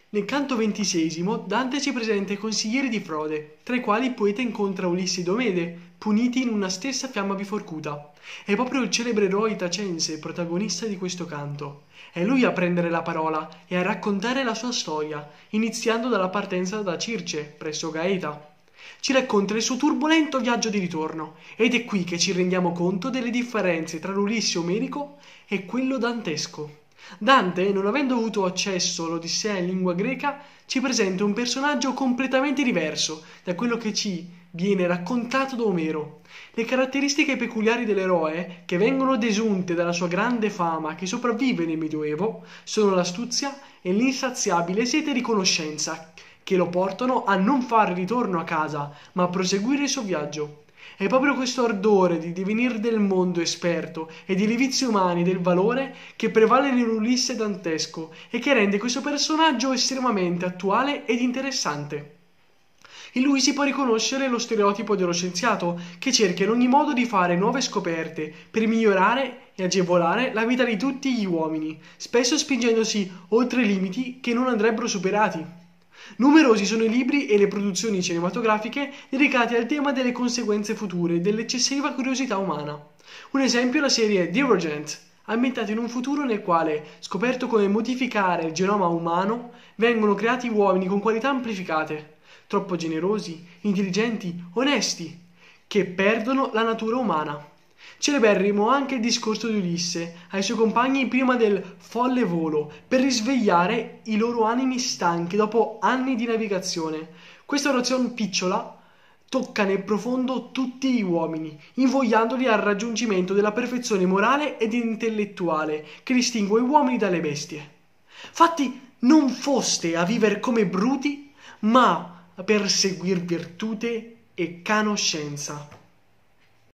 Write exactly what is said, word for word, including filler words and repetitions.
Nel canto ventisesimo Dante ci presenta i consiglieri di frode, tra i quali il poeta incontra Ulisse ed Omede, puniti in una stessa fiamma biforcuta. È proprio il celebre eroe Tacense protagonista di questo canto. È lui a prendere la parola e a raccontare la sua storia, iniziando dalla partenza da Circe, presso Gaeta. Ci racconta il suo turbolento viaggio di ritorno, ed è qui che ci rendiamo conto delle differenze tra l'Ulisse omerico e quello dantesco. Dante, non avendo avuto accesso all'Odissea in lingua greca, ci presenta un personaggio completamente diverso da quello che ci viene raccontato da Omero. Le caratteristiche peculiari dell'eroe, che vengono desunte dalla sua grande fama che sopravvive nel Medioevo, sono l'astuzia e l'insaziabile sete di conoscenza, che lo portano a non fare ritorno a casa, ma a proseguire il suo viaggio. È proprio questo ardore di divenire del mondo esperto e delle vizi umani del valore che prevale nell'Ulisse dantesco e che rende questo personaggio estremamente attuale ed interessante. In lui si può riconoscere lo stereotipo dello scienziato che cerca in ogni modo di fare nuove scoperte per migliorare e agevolare la vita di tutti gli uomini, spesso spingendosi oltre i limiti che non andrebbero superati. Numerosi sono i libri e le produzioni cinematografiche dedicati al tema delle conseguenze future dell'eccessiva curiosità umana. Un esempio è la serie Divergent, ambientata in un futuro nel quale, scoperto come modificare il genoma umano, vengono creati uomini con qualità amplificate, troppo generosi, intelligenti, onesti, che perdono la natura umana. Celeberrimo anche il discorso di Ulisse ai suoi compagni prima del folle volo per risvegliare i loro animi stanchi dopo anni di navigazione. Questa orazione picciola tocca nel profondo tutti gli uomini, invogliandoli al raggiungimento della perfezione morale ed intellettuale che distingue gli uomini dalle bestie. Fatti non foste a vivere come bruti, ma per seguir virtute e conoscenza.